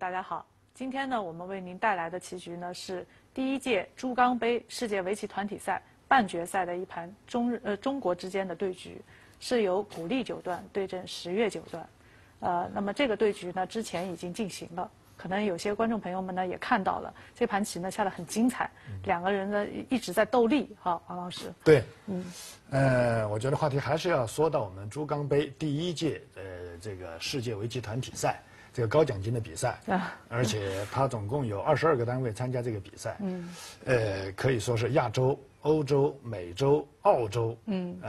大家好。今天呢，我们为您带来的棋局呢是第一届珠钢杯世界围棋团体赛半决赛的一盘中国之间的对局，是由古力九段对阵十月九段。那么这个对局呢，之前已经进行了。 可能有些观众朋友们呢也看到了，这盘棋呢下得很精彩，两个人呢一直在斗力哈，王老师。 对，我觉得话题还是要说到我们珠钢杯第一届这个世界围棋团体赛这个高奖金的比赛，而且它总共有22个单位参加这个比赛，可以说是亚洲、欧洲、美洲、澳洲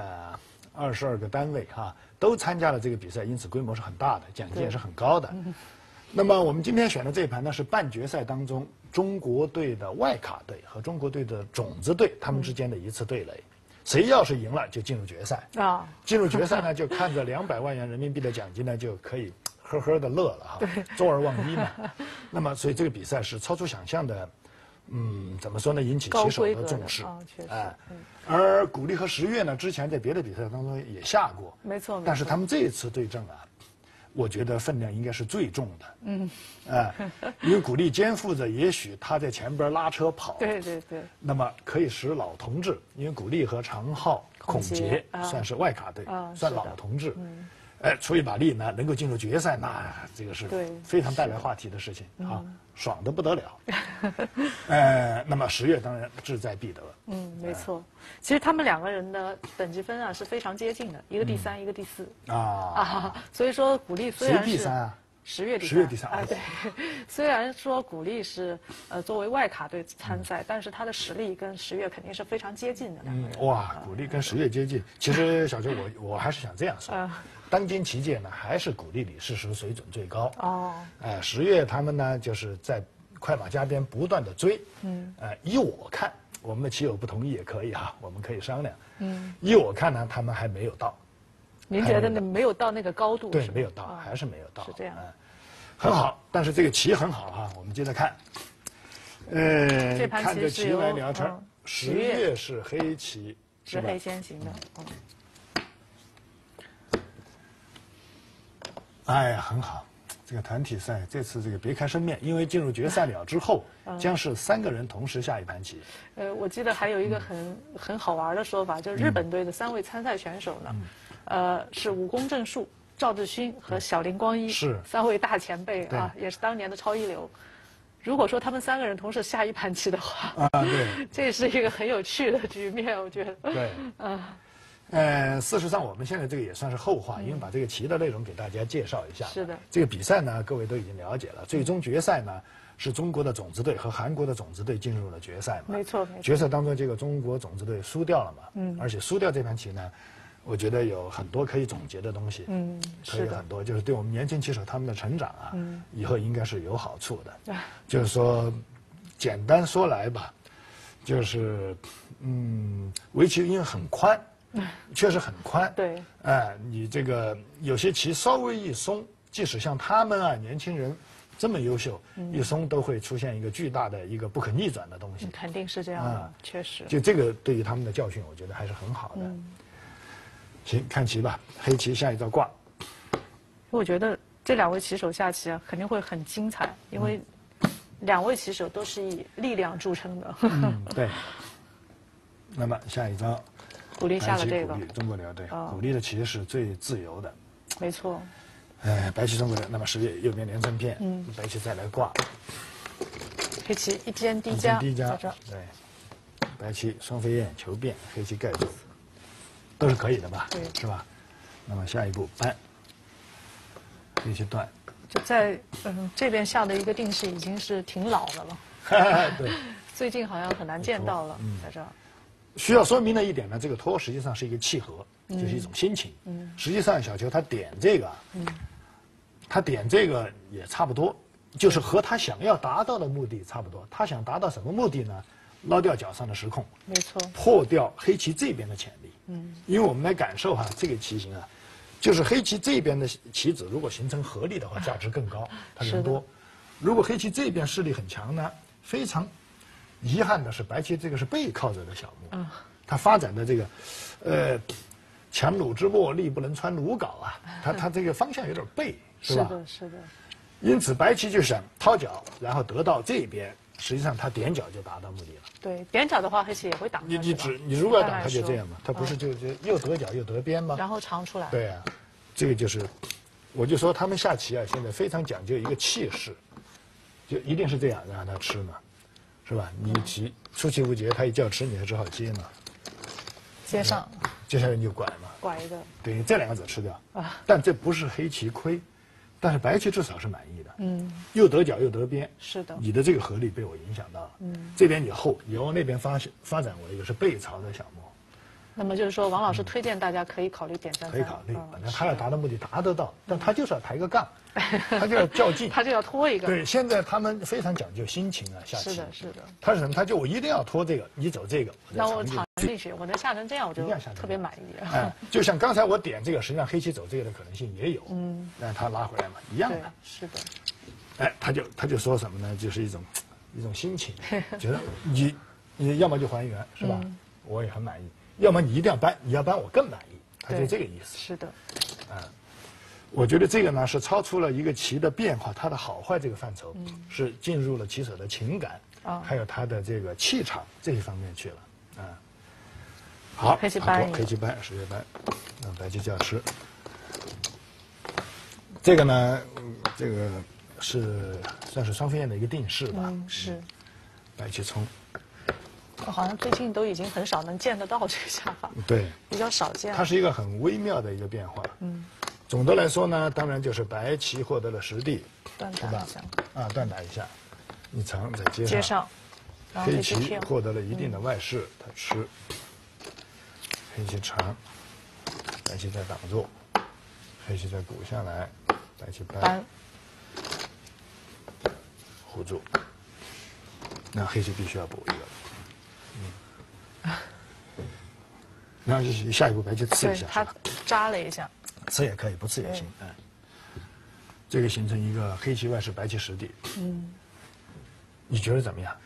，22个单位哈都参加了这个比赛，因此规模是很大的，奖金也是很高的。 那么我们今天选的这一盘呢，是半决赛当中中国队的外卡队和中国队的种子队他们之间的一次对垒，谁要是赢了就进入决赛啊。进入决赛呢，就看着200万元人民币的奖金呢，就可以呵呵的乐了哈，坐而忘一嘛。那么所以这个比赛是超出想象的，怎么说呢？引起棋手的重视而古力和十月呢，之前在别的比赛当中也下过， 没错。 但是他们这一次对阵啊。 我觉得分量应该是最重的，因为古力肩负着也许他在前边拉车跑， 对， 那么可以使老同志，因为古力和常浩、孔杰算是外卡队，算老同志，出一把力呢，能够进入决赛，那这个是非常带来话题的事情啊，爽得不得了。那么十月当然志在必得。 没错。其实他们两个人的等级分啊是非常接近的，一个第3，一个第4。所以说古力虽然是谁第3啊？ 十月第3啊，对。虽然说古力是作为外卡队参赛，但是他的实力跟十月肯定是非常接近的两个人。 哇，古力跟十月接近。其实小周我还是想这样说。 当今棋界呢，还是古力李世石水准最高。十月他们呢，就是在快马加鞭不断的追。依我看，我们的棋友不同意也可以哈，我们可以商量。依我看呢，他们还没有到。 您觉得没有到那个高度？ 对，没有到，还是没有到。 是这样。 很好，但是这个棋很好哈，我们接着看。看着棋来聊天。十月是黑棋， 是黑先行的。 哎呀，很好，这个团体赛这次这个别开生面，因为进入决赛了之后，将是3个人同时下一盘棋。 我记得还有一个很好玩的说法，就是日本队的3位参赛选手呢，是武宫正树、赵志勋和小林光一， 是 3位大前辈啊，也是当年的超一流。如果说他们3个人同时下一盘棋的话， 对， 这是一个很有趣的局面，我觉得。 对，事实上，我们现在这个也算是后话，因为把这个棋的内容给大家介绍一下。 是的。这个比赛呢，各位都已经了解了。最终决赛呢，是中国的种子队和韩国的种子队进入了决赛嘛？ 没错。 决赛当中，这个中国种子队输掉了嘛？而且输掉这盘棋呢，我觉得有很多可以总结的东西。可以很多，就是对我们年轻棋手他们的成长啊，以后应该是有好处的。就是说，简单说来吧，就是围棋因为很宽。确实很宽， 对， 你这个有些棋稍微一松，即使像他们啊年轻人这么优秀，一松都会出现一个巨大的一个不可逆转的东西。 肯定是这样的，确实。 就这个对于他们的教训，我觉得还是很好的。行，看棋吧，黑棋下一招挂。 我觉得这2位棋手下棋啊，肯定会很精彩，因为2位棋手都是以力量著称的。 对。那么下一招。 古力下了这个， 中国流对，古力的棋是最自由的， 没错。 白棋中国流，那么十月右边连成片，白棋再来挂， 黑棋一尖低加， 低加，对，白棋双飞燕求变，黑棋盖住，都是可以的吧？ 对， 是吧？那么下一步搬，黑棋断， 就在这边下的一个定式已经是挺老的了，对， 最近好像很难见到了，在这儿。 需要说明的一点呢，这个托实际上是一个契合，就是一种心情。实际上小球他点这个，他点这个也差不多，就是和他想要达到的目的差不多。他想达到什么目的呢？捞掉脚上的实控， 没错， 破掉黑棋这边的潜力。因为我们来感受哈，这个棋形啊，就是黑棋这边的棋子如果形成合力的话，价值更高，它人多。如果黑棋这边势力很强呢，非常遗憾的是，白棋这个是背靠着的小目，它发展的这个，强弩之末，力不能穿鲁缟啊，它这个方向有点背，是吧？ 是的。 因此白棋就想掏角，然后得到这边，实际上他点角就达到目的了。 对，点角的话，黑棋也会挡。 你如果要挡，他就这样嘛，他不是就又得角又得边吗？ 然后长出来。 对啊，这个就是，我就说他们下棋啊，现在非常讲究一个气势，就一定是这样让他吃嘛，是吧？你棋出其不捷，他一叫吃，你还只好接嘛。 接上。 接下来你就拐嘛。 拐一个。 对，这两个子吃掉。啊。但这不是黑棋亏，但是白棋至少是满意的。嗯。又得角又得边。 是的。 你的这个合力被我影响到了。嗯。这边你后，你往那边发展为一个是背朝的小目。 那么就是说，王老师推荐大家可以考虑点3-3。 可以考虑，反正他要达到目的达得到，但他就是要抬个杠，他就要较劲， 他就要拖一个。 对，现在他们非常讲究心情啊，下棋。 是的，是的。 他是什么？他就我一定要拖这个，你走这个。 那我躺进去，我能下成这样，我就特别满意。 哎，就像刚才我点这个，实际上黑棋走这个的可能性也有，让他拉回来嘛，一样的。 是的。 哎，他就说什么呢？就是一种心情，觉得你要么就还原，是吧？我也很满意。要么你一定要搬，你要搬我更满意，他就这个意思。 是的， 我觉得这个呢是超出了一个棋的变化，它的好坏这个范畴，是进入了棋手的情感，还有他的这个气场这一方面去了。好， 黑棋搬， 黑棋搬，10月搬，让白棋叫吃。这个呢，这个算是双飞燕的一个定式吧。 是。 白棋冲。 好像最近都已经很少能见得到这个下法， 对， 比较少见。 它是一个很微妙的一个变化。总的来说呢，当然就是白棋获得了实地， 断打一下， 断打一下，一长再接上， 黑棋获得了一定的外势，它吃，黑棋长，白棋再挡住，黑棋再鼓下来，白棋搬，护住，那黑棋必须要补一个。然后就是下一步白棋刺一下， 他扎了一下， 刺也可以，不刺也行。这个形成一个黑棋外势，白棋实地。你觉得怎么样？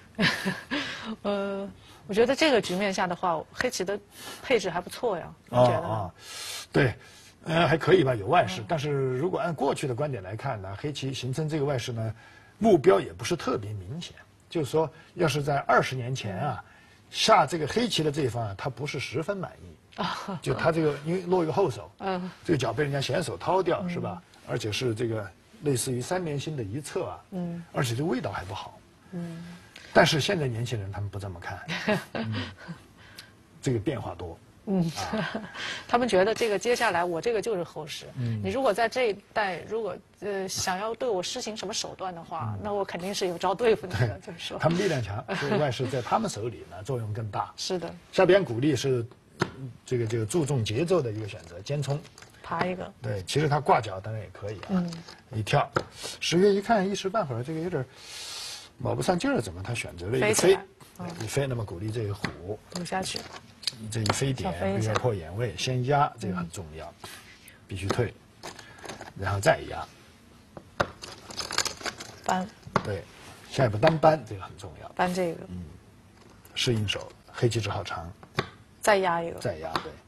我觉得这个局面下的话，黑棋的配置还不错呀。你觉得呢？ 对，还可以吧，有外势。但是如果按过去的观点来看呢，黑棋形成这个外势呢，目标也不是特别明显。就是说，要是在20年前啊。下这个黑棋的这一方啊，他不是十分满意，就他这个因为落一个后手，这个角被人家先手掏掉，是吧？而且是这个类似于3连星的一策啊，而且这味道还不好，但是现在年轻人他们不这么看，这个变化多。 他们觉得这个接下来我这个就是后势。你如果在这一代，如果想要对我施行什么手段的话，那我肯定是有招对付你的。就是说， 他们力量强，所以外势在他们手里呢作用更大。 是的。 下边鼓励是这个注重节奏的一个选择，尖冲。 爬一个。 对，其实他挂角当然也可以啊。一跳，10月一看一时半会儿这个有点卯不上劲儿，怎么他选择了一个飞？一飞，那么鼓励这个虎补下去。 这一飞点不要破眼位，先压这个很重要，必须退，然后再压。 搬。 对，下一步单搬这个很重要。 搬这个。 适应手，黑棋只好长。 再压一个。 再压，对。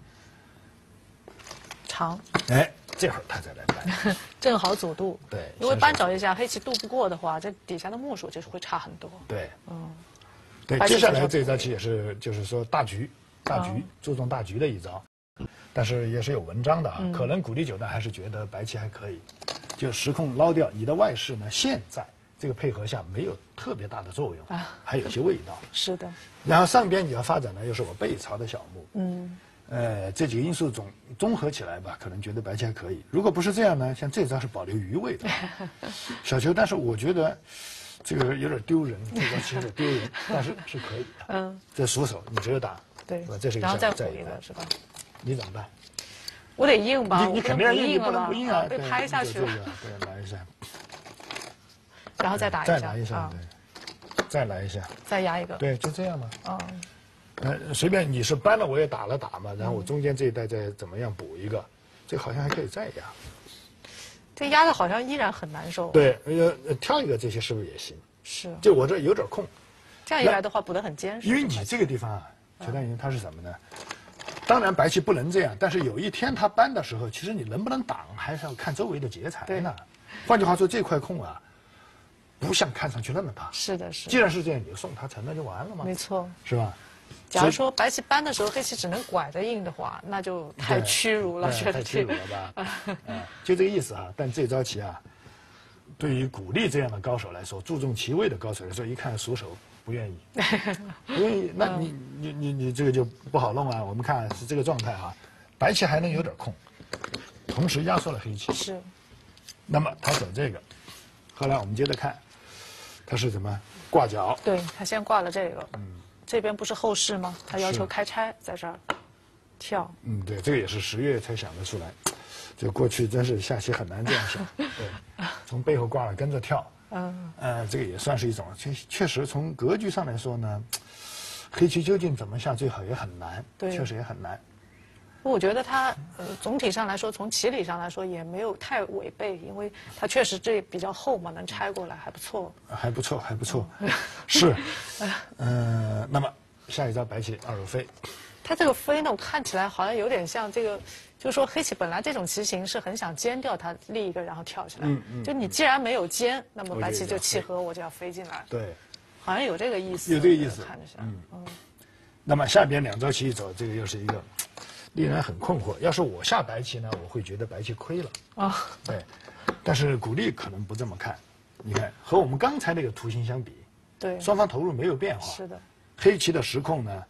长。 哎，这会儿他再来搬， 正好阻度。 对。 因为扳手一下，黑棋渡不过的话，这底下的目数就是会差很多。 对。对，接下来这招棋也是，就是说大局注重大局的一招，但是也是有文章的啊。可能鼓励9段还是觉得白棋还可以，就时空捞掉你的外势呢，现在这个配合下没有特别大的作用，还有些味道。 是的。 然后上边你要发展的又是我背朝的小目，这几个因素综合起来吧，可能觉得白棋还可以。如果不是这样呢，像这招是保留余味的，小球。但是我觉得。这个有点丢人，这招棋有点丢人，但是是可以的。这熟手你只有打， 对， 这是一个。 然后再补一个是吧？ 你怎么办？ 我得硬吧， 你肯定要硬，你不能不硬啊， 被拍下去了。 对，来一下， 然后再打一下， 再来一下，对，再来一下， 再压一个， 对，就这样嘛。随便你是搬了我也打了打嘛，然后我中间这一带再怎么样补一个，这好像还可以再压。 这压的好像依然很难受。 对，挑一个这些是不是也行？ 是。 就我这有点空。 这样一来的话，补得很坚实。 因为你这个地方啊，球单赢它是什么呢？当然白棋不能这样，但是有一天他搬的时候，其实你能不能挡，还是要看周围的劫财呢。 换句话说，这块空啊，不像看上去那么大。 是的，是的。 既然是这样，你就送他城，那就完了嘛。 没错， 是吧？ 假如说白棋搬的时候，黑棋只能拐着应的话，那就太屈辱了，觉得太屈辱了吧？就这个意思啊。但这招棋啊，对于古力这样的高手来说，注重棋位的高手来说，一看熟手不愿意，不愿意，那你这个就不好弄啊。我们看是这个状态啊，白棋还能有点空，同时压缩了黑棋。 是。 那么他走这个，后来我们接着看，他是怎么挂角？ 对他先挂了这个，这边不是后市吗？他要求开拆，在这儿跳。 对，这个也是10月才想得出来。这过去真是下棋很难这样想，对，从背后挂了跟着跳。这个也算是一种，确实从格局上来说呢，黑棋究竟怎么下最好也很难，确实也很难。 我觉得他总体上来说，从棋理上来说也没有太违背，因为他确实这比较厚嘛，能拆过来还不错。 还不错，还不错，是。那么下一招白棋二路飞。 他这个飞呢，我看起来好像有点像这个，就是说黑棋本来这种棋形是很想尖掉它立一个，然后跳起来。就你既然没有尖，那么白棋就契合，我就要飞进来。 对， 好像有这个意思。 有这个意思， 看着像。 那么下边2招棋一走，这个又是一个令人很困惑。要是我下白棋呢，我会觉得白棋亏了。对，但是古力可能不这么看。你看，和我们刚才那个图形相比， 对， 双方投入没有变化。 是的。 黑棋的实控呢，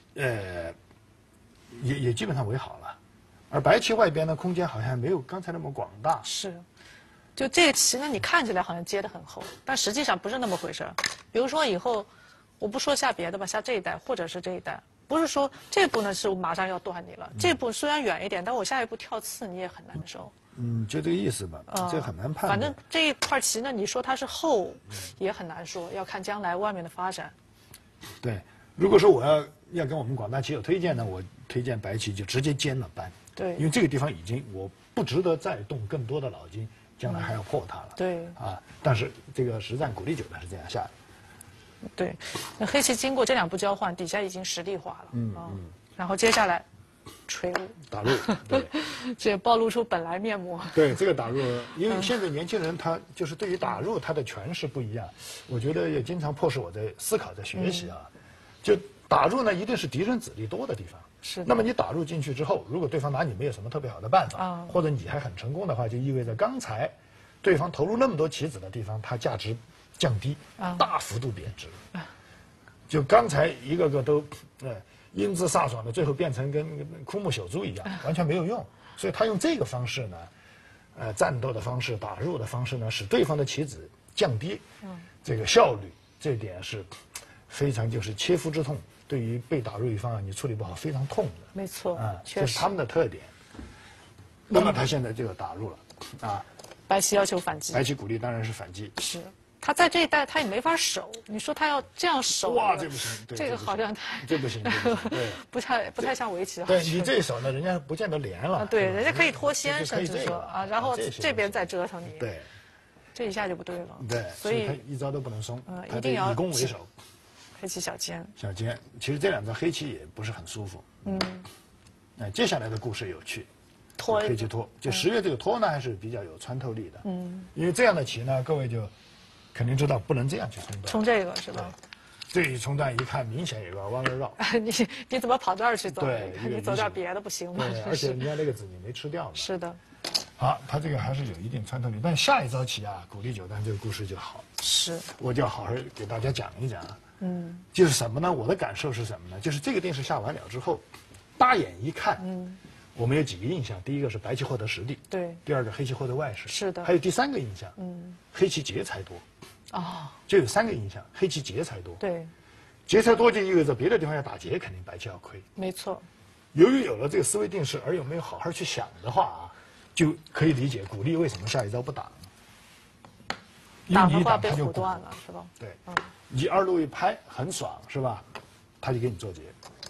也基本上围好了，而白棋外边的空间好像没有刚才那么广大。 是，就这个棋呢，你看起来好像接得很厚，但实际上不是那么回事儿。比如说以后，我不说下别的吧，下这一带或者是这一带，不是说这步呢是马上要断你了，这步虽然远一点，但我下一步跳刺你也很难受。 就这个意思吧，这很难判断。 反正这一块棋呢，你说它是厚，也很难说，要看将来外面的发展。 对，如果说我要跟我们广大棋友推荐呢，我推荐白棋就直接尖了搬。 对， 因为这个地方已经我不值得再动更多的脑筋，将来还要破它了。 对。 但是这个实战鼓励9段是这样下的。 对，那黑棋经过这2步交换，底下已经实地化了。然后接下来，锤入打入，对， 这也暴露出本来面目。 对，这个打入，因为现在年轻人他就是对于打入他的诠释不一样，我觉得也经常迫使我在思考在学习啊。就打入呢，一定是敌人子力多的地方。 是。 那么你打入进去之后，如果对方拿你没有什么特别好的办法，或者你还很成功的话，就意味着刚才对方投入那么多棋子的地方，它价值降低，大幅度贬值。就刚才一个个都英姿飒爽的，最后变成跟枯木朽竹一样，完全没有用。所以他用这个方式呢，战斗的方式、打入的方式呢，使对方的棋子降低，这个效率，这点是非常就是切肤之痛。对于被打入一方啊，你处理不好非常痛的。 没错， 这是他们的特点。那么他现在就打入了， 白棋要求反击。 白棋鼓励当然是反击。 是。他在这一带他也没法守，你说他要这样守， 哇，这不行， 这个好像这不行，对， 不太像围棋的。 对你这一手呢，人家不见得连了。 对，人家可以脱先，甚至说然后这边再折腾你。 对， 这一下就不对了。 对， 所以他一招都不能松， 一定要以攻为守。 黑棋小尖。 小尖，其实这2招黑棋也不是很舒服。接下来的故事有趣。 拖黑棋拖，就10月这个拖呢，还是比较有穿透力的。因为这样的棋呢，各位就肯定知道不能这样去冲断。 冲这个是吧？ 这一冲断一看，明显有个弯儿绕。 你怎么跑这儿去走？ 对， 你走点别的不行吗？ 对，而且人家那个子你没吃掉呢。 是的。 好，他这个还是有一定穿透力，但下一招棋啊，鼓励9段这个故事就好。 是。 我就要好好给大家讲一讲。就是什么呢？我的感受是什么呢？就是这个电视下完了之后，大眼一看，我们有几个印象。第一个是白棋获得实地， 对。 第二个黑棋获得外势， 是的。 还有第3个印象，黑棋劫财多。就有3个印象，黑棋劫财多。 对。 劫财多就意味着别的地方要打劫，肯定白棋要亏。 没错。 由于有了这个思维定式，而又没有好好去想的话就可以理解鼓励为什么下一招不打呢？ 打的话被唬断了，是吧？ 对。你2路一拍很爽，是吧？他就给你做劫，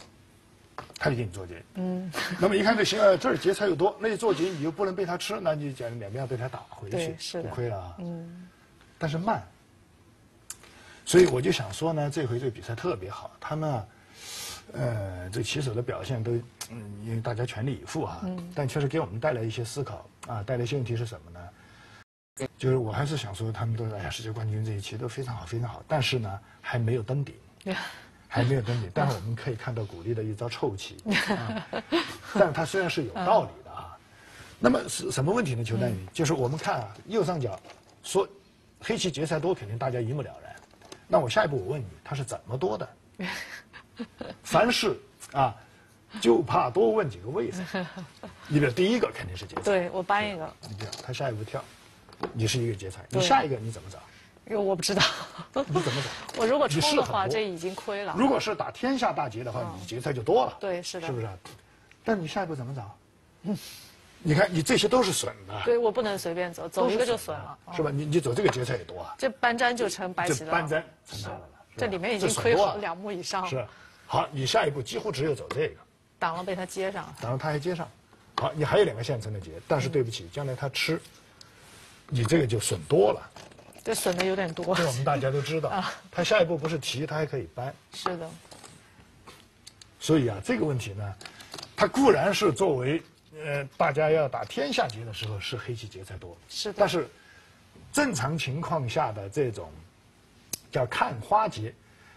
那么一看这行这儿劫财又多，那你做劫你又不能被他吃，那你讲两边要被他打回去，就亏了啊。但是慢，所以我就想说呢，这回这个比赛特别好，他们这棋手的表现都因为大家全力以赴但确实给我们带来一些思考带来一些问题是什么呢？ 就是我还是想说，他们都哎呀，世界冠军这一期都非常好，非常好，但是呢，还没有登顶，还没有登顶。但是我们可以看到古力的一招臭棋，但它虽然是有道理的啊。那么是什么问题呢？裘丹宇，就是我们看啊，右上角说黑棋劫财多，肯定大家一目了然。那我下一步我问你，它是怎么多的？凡事啊，就怕多问几个为什么。你比如第一个肯定是劫财， 对我搬一个， 你这样，他下一步跳，你是一个劫财，你下一个你怎么找？ 因为我不知道。 你怎么找？ 我如果冲的话， 你是很多这已经亏了。 如果是打天下大劫的话，你劫财就多了。 对，是的。 是不是？但你下一步怎么找？你看，你这些都是损的。 对，我不能随便走，走一个就损了， 是吧？你走这个劫财也多啊。 这搬粘就成白棋的了。 这搬粘成他的了。 这里面已经亏好2目以上了。 是，好，你下一步几乎只有走这个。 挡了被他接上。 挡了他还接上，好，你还有2个现成的劫，但是对不起，将来他吃，你这个就损多了。 这损的有点多。 这我们大家都知道，他下一步不是提，他还可以搬。 是的。 所以啊，这个问题呢，它固然是作为大家要打天下劫的时候是黑棋劫财多， 是的。 但是正常情况下的这种叫看花劫，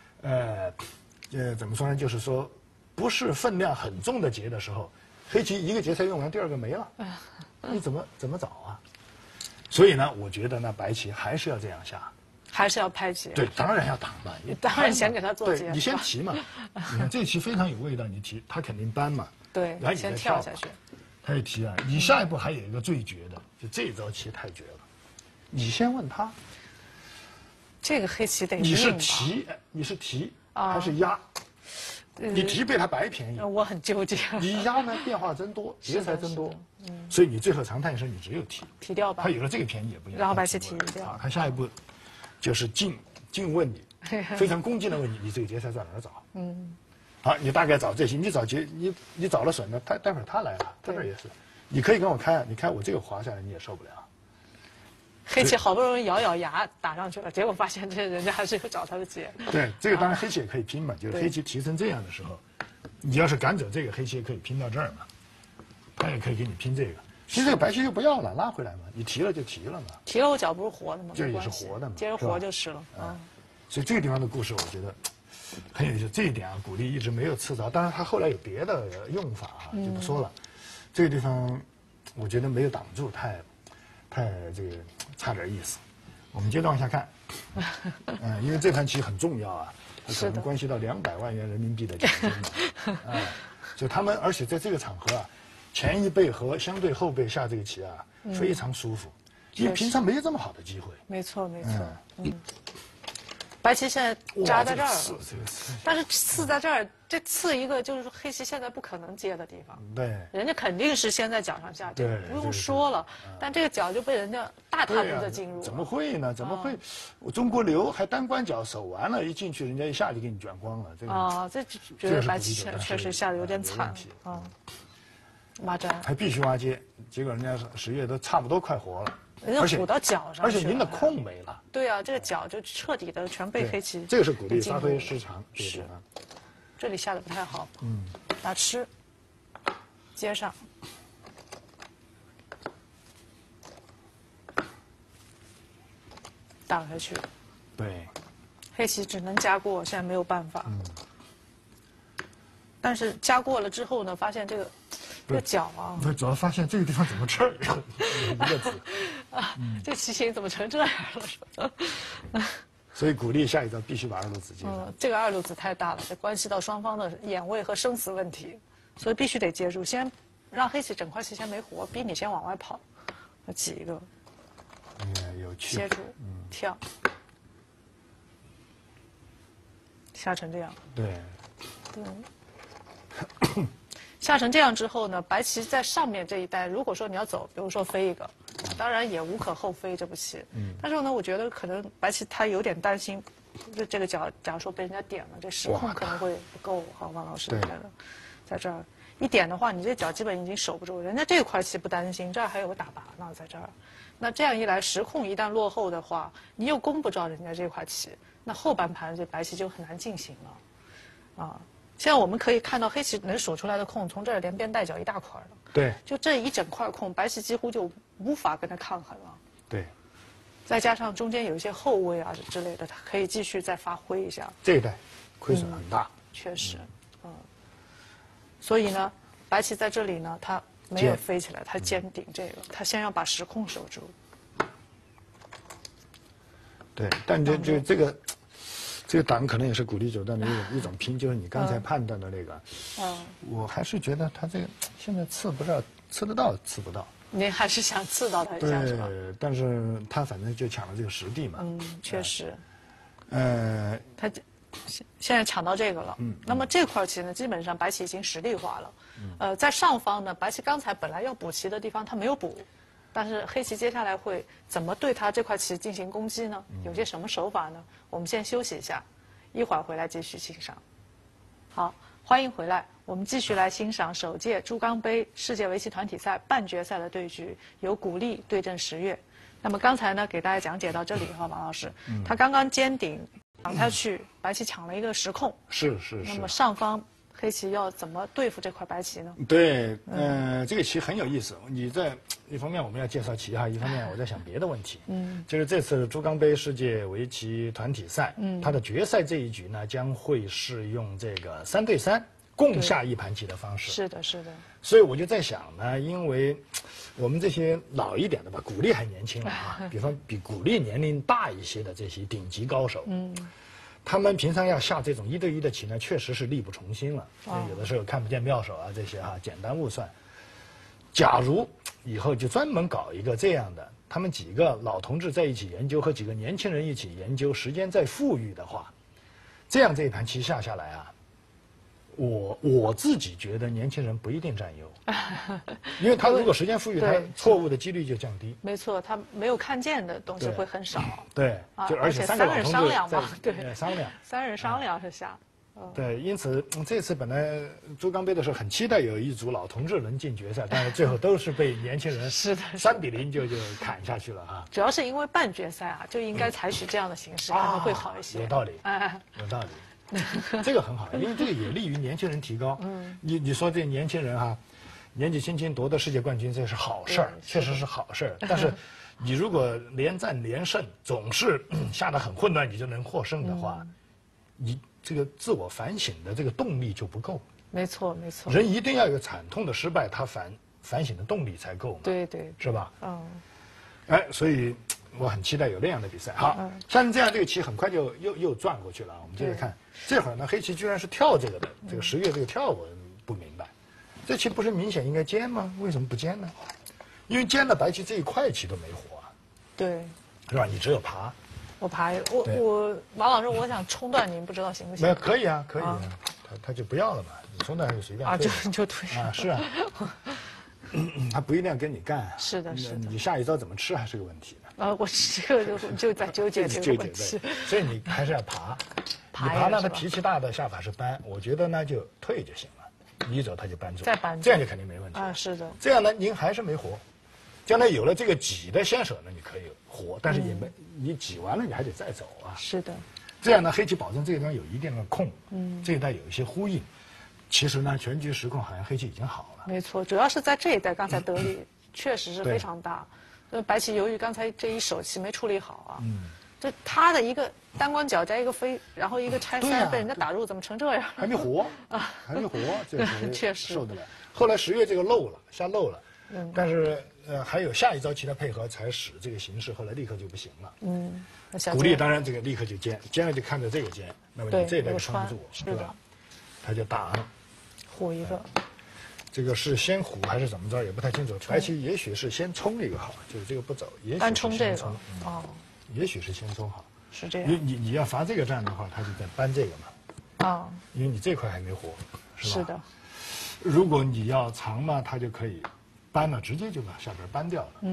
怎么说呢？就是说不是分量很重的劫的时候，黑棋一个劫财用完，第2个没了，你怎么找啊？所以呢，我觉得呢，白棋还是要这样下， 还是要拍棋。 对，当然要挡嘛， 当然先给他做劫。 对，你先提嘛，你看这棋非常有味道，你提他肯定搬嘛， 对， 然后你先再跳下去。 他一提啊，你下一步还有一个最绝的，就这招棋太绝了，你先问他， 这个黑棋得你是提还是压？你提被他白便宜， 我很纠结。 你压呢变化真多，劫财真多，所以你最后长叹一声，你只有提掉吧。 他有了这个便宜也不一样。 然后白棋提掉。 他下一步就是进问你，非常恭敬的问你，你这个劫财在哪儿找？好，你大概找这些，你找劫，你找了损的，待会儿他来了，他这也是，你可以跟我开，你看我这个滑下来你也受不了。 黑棋好不容易咬牙打上去了，结果发现这人家还是有找他的劫。 对，这个当然黑棋也可以拼嘛，就是黑棋提成这样的时候，你要是赶走这个，黑棋也可以拼到这儿嘛，他也可以给你拼这个，拼这个白棋就不要了，拉回来嘛，你提了就提了嘛。 提了我脚不是活的吗？ 这也是活的嘛， 接着活就是了。 所以这个地方的故事，我觉得很有意思。这一点啊，古力一直没有刺着，当然他后来有别的用法啊，就不说了。这个地方我觉得没有挡住，太这个差点意思。我们接着往下看，因为这盘棋很重要啊，它可能关系到200万元人民币的奖金嘛。就他们，而且在这个场合啊，前一辈和相对后辈下这个棋啊，非常舒服，因为平常没有这么好的机会。 没错，没错。白棋现在扎在这儿了，但是刺在这儿，这刺一个就是说黑棋现在不可能接的地方。 对， 人家肯定是先在角上下，这不用说了。但这个角就被人家大踏步的进入。 怎么会呢？怎么会？中国留还单关角守完了，一进去人家一下就给你卷光了。这个这觉得白棋确实下的有点惨啊。挖粘还必须挖接，结果人家10月都差不多快活了。 人家补到脚上， 而且您的空没了。 对啊，这个脚就彻底的全被黑棋。 这个是鼓励发挥失常。 是。这里下的不太好。打吃。接上。打下去。 对。 黑棋只能加过，现在没有办法。但是加过了之后呢，发现这个角啊， 主要发现这个地方怎么吃儿一个字这棋形怎么成这样了？ 所以鼓励下一招必须把2路子接上。 这个2路子太大了，这关系到双方的眼位和生死问题，所以必须得接住，先让黑棋整块棋先没活，逼你先往外跑，挤一个， 有趣， 接住，跳，下成这样。 对。 下成这样之后呢，白棋在上面这一带，如果说你要走，比如说飞一个，当然也无可厚非这步棋。但是呢，我觉得可能白棋他有点担心，就这个角，假如说被人家点了，这时控可能会不够。王老师觉得，在这儿一点的话，你这角基本已经守不住。人家这块棋不担心，这儿还有个打靶呢，在这儿。那这样一来，时控一旦落后的话，你又攻不着人家这块棋，那后半盘这白棋就很难进行了，现在我们可以看到黑棋能数出来的空，从这儿连边带角一大块了。 对， 就这一整块空，白棋几乎就无法跟他抗衡了。 对， 再加上中间有一些后卫啊之类的，他可以继续再发挥一下。 这一代亏损很大， 确实，所以呢，白棋在这里呢，他没有飞起来，他尖顶这个，他先要把时空守住。 对，但这个挡可能也是鼓励九段的一种拼，就是你刚才判断的那个，我还是觉得他这个现在刺不知道刺得到刺不到。 您还是想刺到他一下是吧？ 对，但是他反正就抢了这个实地嘛。 确实。 他现在抢到这个了。那么这块棋呢，基本上白棋已经实地化了。在上方呢，白棋刚才本来要补棋的地方他没有补，但是黑棋接下来会怎么对他这块棋进行攻击呢？有些什么手法呢？我们先休息一下，一会儿回来继续欣赏。好，欢迎回来，我们继续来欣赏首届珠江杯世界围棋团体赛半决赛的对局，由古力对阵石跃。那么刚才呢，给大家讲解到这里哈，王老师，他刚刚尖顶挡下去，白棋抢了一个时空。 是。 那么上方黑棋要怎么对付这块白棋呢？ 对，这个棋很有意思。你在一方面我们要介绍棋哈，一方面我在想别的问题。就是这次珠江杯世界围棋团体赛，它的决赛这一局呢，将会是用这个3对3共下一盘棋的方式。 是的，是的。 所以我就在想呢，因为我们这些老一点的吧，古力还年轻了啊，比古力年龄大一些的这些顶级高手，他们平常要下这种1对1的棋呢，确实是力不从心了。有的时候看不见妙手啊，这些简单误算。假如以后就专门搞一个这样的，他们几个老同志在一起研究，和几个年轻人一起研究，时间再富裕的话，这样这一盘棋下来啊，我自己觉得年轻人不一定占优，因为他如果时间富裕，他错误的几率就降低。 没错，他没有看见的东西会很少。 对，就而且 3个人商量嘛，对， 商量，3 人商量是下。 对，因此这次本来珠江杯的时候很期待有一组老同志能进决赛，但是最后都是被年轻人3比0就砍下去了啊。 主要是因为半决赛啊，就应该采取这样的形式，可能会好一些。 有道理，有道理。这个很好，因为这个也利于年轻人提高。你说这年轻人年纪轻轻夺得世界冠军，这是好事儿，确实是好事儿。但是你如果连战连胜，总是下得很混乱，你就能获胜的话，你这个自我反省的这个动力就不够。 没错，没错。 人一定要有惨痛的失败，他反省的动力才够嘛。 对， 是吧？所以我很期待有那样的比赛。好，像这样这个棋很快就又转过去了。我们接着看，这会儿呢，黑棋居然是跳这个的，这个石跃这个跳我不明白，这棋不是明显应该尖吗？为什么不尖呢？因为尖了，白棋这一块棋都没活啊。 对， 是吧？你只有爬。 我爬，我王老师，我想冲断您，不知道行不行？ 没有，可以啊，可以啊，他就不要了嘛，你冲断就随便就退啊，是啊。他不一定要跟你干， 是的， 你下一招怎么吃还是个问题呢。 我这个就在纠结这个问题， 所以你还是要爬。你爬呢，他脾气大的下法是搬，我觉得呢就退就行了，你一走他就搬住， 再搬， 这样就肯定没问题是的。 这样呢，您还是没活。将来有了这个挤的先手呢，你可以活，但是也没你挤完了，你还得再走啊。 是的。 这样呢，黑棋保证这个地方有一定的空，这一带有一些呼应。其实呢，全局时控好像黑棋已经好了。 没错，主要是在这一带，刚才得力确实是非常大。白棋由于刚才这一手棋没处理好啊，就他的一个单关角加一个飞，然后一个拆3被人家打入，怎么成这样？ 还没活啊，还没活，这确实受得了。后来石跃这个下漏了，但是还有下一招棋的配合，才使这个形势后来立刻就不行了。鼓励当然这个立刻就尖了，就看着这个尖，那么你这一带撑不住，对吧？他就打虎一个。 这个是先虎还是怎么着也不太清楚。白棋也许是先冲一个好，就是这个不走，也许是先冲也许是先冲好。 是这样。 因为你要罚这个战的话，他就在搬这个嘛。因为你这块还没活，是吧？ 是的。 如果你要长嘛，他就可以搬了，直接就把下边搬掉了。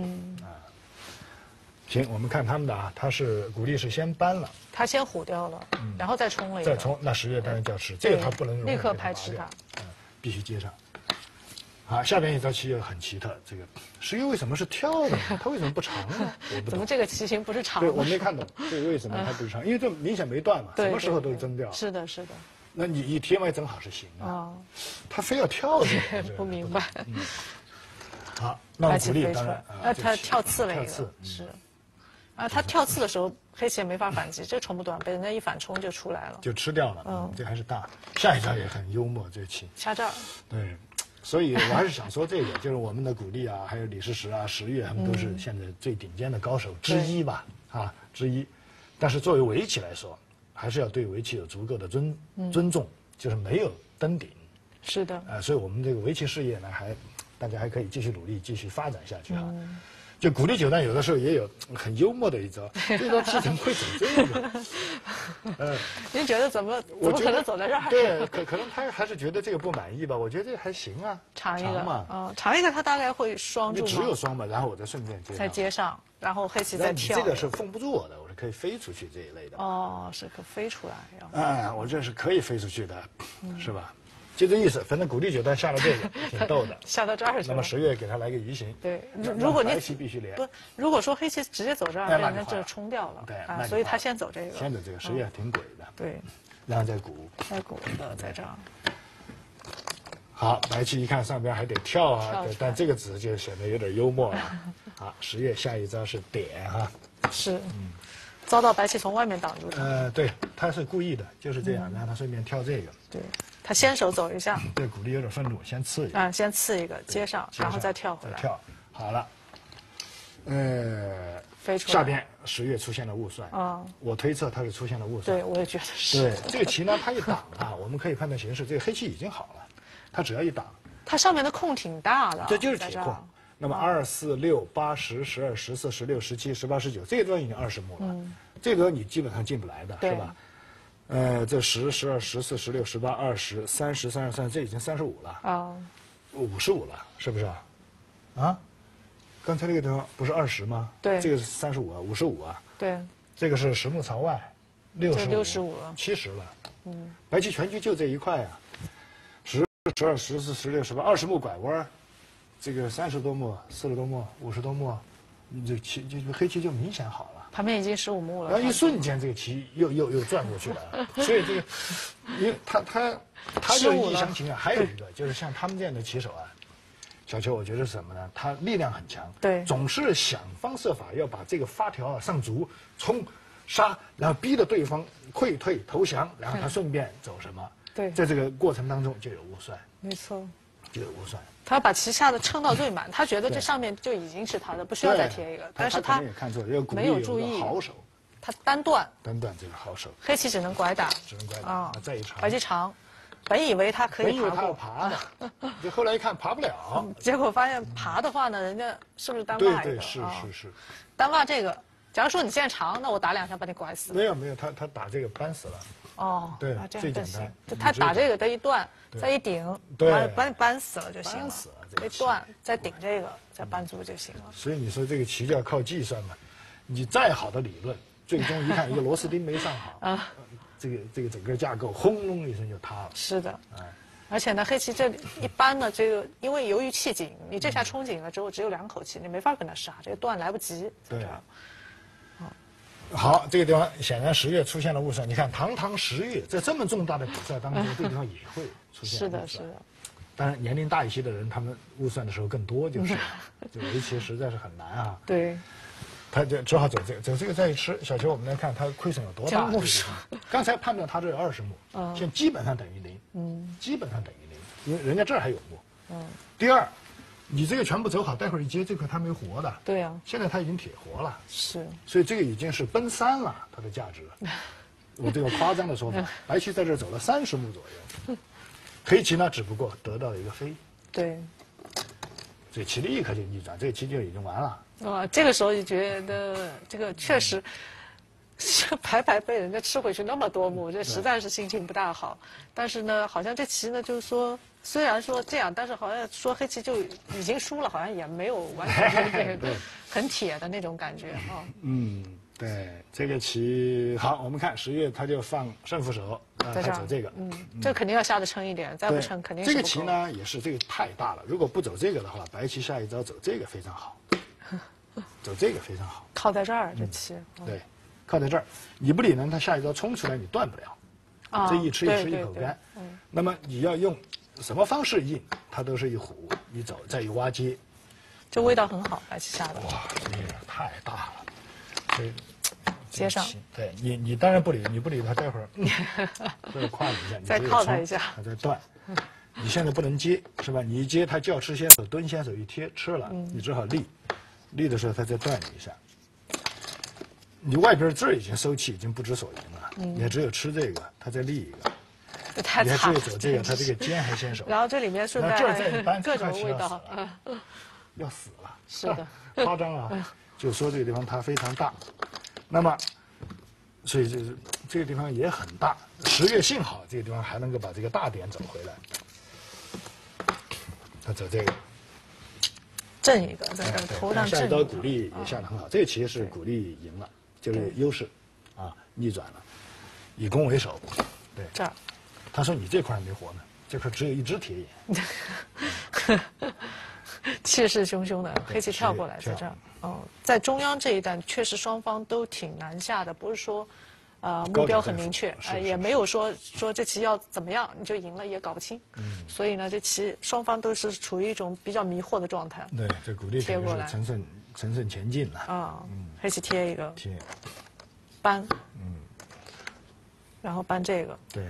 行，我们看他们的他是鼓励是先搬了， 他先虎掉了，然后再冲了一个。 再冲，那石跃当然就要吃，这个他不能立刻排斥他， 必须接上。好，下边一招棋又很奇特，这个石跃为什么是跳的呢？他为什么不长呢？我不懂。 怎么这个棋形不是长？ 对，我没看懂，这个为什么它不是长？因为这明显没断嘛，什么时候都争掉。 是的，是的。 那你一贴歪正好是行啊，他非要跳这个， 不明白。 好，那鼓励当然他跳刺了一个，是。 啊，他跳刺的时候，黑棋也没法反击，这冲不断，被人家一反冲就出来了， 就吃掉了。这还是大。下一招也很幽默，这棋掐这儿。 对，所以我还是想说这个，就是我们的鼓励啊，还有李世石啊、石跃，他们都是现在最顶尖的高手之一吧，之一。但是作为围棋来说，还是要对围棋有足够的尊重，就是没有登顶。 是的。 所以我们这个围棋事业呢，大家还可以继续努力，继续发展下去哈。就鼓励九段有的时候也有很幽默的一招，这招棋怎么会走这个？ 您觉得怎么可能走在这儿？ 对，可能他还是觉得这个不满意吧。我觉得这个还行啊， 长一个嘛， 长一个他大概会双住吗？ 只有双嘛，然后我再顺便再接上，然后黑棋再跳。 这个是封不住我的，我是可以飞出去这一类的。 哦，是可飞出来。 我这是可以飞出去的，是吧？就这意思，反正鼓励九段下了这个，挺逗的。 下到这儿去了。 那么石跃给他来个移形。 对，如果你白棋必须连。 不，如果说黑棋直接走这儿，被人家这冲掉了。 对， 所以他先走这个。 先走这个，石跃挺鬼的。 对。 然后再鼓。 再鼓的在这儿。 好，白棋一看上边还得跳啊，但这个子就显得有点幽默了。好，石跃下一招是点哈。 是。遭到白棋从外面挡住他。 对，他是故意的，就是这样，让他顺便跳这个。 对。他先手走一下， 对鼓励有点愤怒，先刺一个。 先刺一个，接上，然后再跳回来。 跳好了， 飞出来。 下边石跃出现了误算。我推测他是出现了误算。 对，我也觉得是。 对，这个棋呢，他一挡啊，我们可以判断形势，这个黑棋已经好了，他只要一挡， 它上面的空挺大的。 这就是铁空。那么2、4、6、8、10、12、14、16、17、18、19，这一段已经20目了，这个你基本上进不来的，是吧？这10、12、14、16、18、20、30、33，这已经35了，55了，是不是啊？刚才那个地方不是20吗？ 对， 这个是35啊，55啊。 对， 这个是10目朝外，65 了 ，70了。白棋全局就这一块啊，10、12、14、16、18、20目拐弯，这个30多目、40多目、50多目，这黑棋就明显好了。 旁边已经15目了， 然后一瞬间这个棋又转过去了，所以这个，因为他就一厢情愿。还有一个就是像他们这样的棋手啊，小邱，我觉得是什么呢？他力量很强， 对， 总是想方设法要把这个发条上卒、冲、杀，然后逼得对方溃退投降，然后他顺便走什么？ 对， 在这个过程当中就有误算， 没错， 就有误算。 他把棋下的撑到最满，他觉得这上面就已经是他的，不需要再贴一个。但是他也看错，因为没有注意好手， 他单断这个好手， 黑棋只能拐打， 再一长， 白棋长，本以为他可以爬爬的，就后来一看爬不了， 结果发现爬的话呢，人家是不是单挖一个？ 对，是， 单挖这个。假如说你现在长，那我打2下把你拐死。 没有，他打这个扳死了。对，最简单。 他打这个，他一断，再一顶，把你扳死了就行了。 扳死了， 一断，再顶这个，再扳住就行了。 所以你说这个棋就要靠计算嘛，你再好的理论，最终一看一个螺丝钉没上好，这个整个架构轰隆一声就塌了。 是的，而且呢，黑棋这里一般呢，这个因为由于气紧，你这下冲紧了之后只有2口气，你没法跟他杀，这个断来不及。 对。好，这个地方显然石跃出现了误算。你看，堂堂石跃，在这么重大的比赛当中，这个地方也会出现误算。 是的。 当然，年龄大一些的人，他们误算的时候更多，就是这围棋实在是很难啊。 对。 他就只好走这个再一吃。小邱，我们来看他亏损有多大。刚才判断他这有20目，现在基本上等于0。基本上等于0，因为人家这儿还有目。第二。你这个全部走好，待会儿一接这块它没活的。 对呀。 现在它已经铁活了。 是。 所以这个已经是奔3了，它的价值。我这个夸张的说法，白棋在这走了30目左右，黑棋呢只不过得到了一个飞。 对。 所以棋立刻就逆转，这个棋就已经完了。 这个时候就觉得这个确实，白被人家吃回去那么多目，这实在是心情不大好。但是呢，好像这棋呢，就是说。虽然说这样，但是好像说黑棋就已经输了，好像也没有完全这个很铁的那种感觉啊。 对，这个棋好，我们看石跃他就放胜负手，他走这个。 这肯定要下得撑一点，再不撑肯定是不够。 这个棋呢也是这个太大了，如果不走这个的话，白棋下一招走这个非常好，走这个非常好。 靠在这儿这棋。 对，靠在这儿，你不理呢，他下一招冲出来你断不了。这一吃一口干。那么你要用。什么方式应，它都是一虎一走再一挖接， 这味道很好，白棋下的。 哇，这个太大了， 接上。 对你当然不理，你不理他，待会儿这个胯一下， 再靠他一下， 他再断。你现在不能接，是吧？你一接，他叫吃先手，蹲先手一贴吃了，你只好立的时候他再断你一下。你外边这儿已经收气，已经不知所云了，也只有吃这个，他再立一个。 太惨了。 你还只有走这个，他这个尖还先手。 然后这里面顺带这儿再一搬， 各种味道， 要死了。 是的， 夸张啊！就说这个地方它非常大，那么，所以就是这个地方也很大。10月幸好这个地方还能够把这个大点走回来。他走这个， 正一个在这头上正。 下一刀鼓励也下得很好，这个棋是鼓励赢了，就是优势，逆转了，以攻为守。对， 这儿。 他说你这块没活呢，这块只有一只铁眼。 气势汹汹的，黑棋跳过来在这儿。在中央这一段确实双方都挺难下的，不是说，目标很明确，也没有说这棋要怎么样你就赢了，也搞不清。所以呢，这棋双方都是处于一种比较迷惑的状态。 对，这鼓励贴过来， 乘胜前进了。 黑棋贴一个，搬，然后搬这个， 对，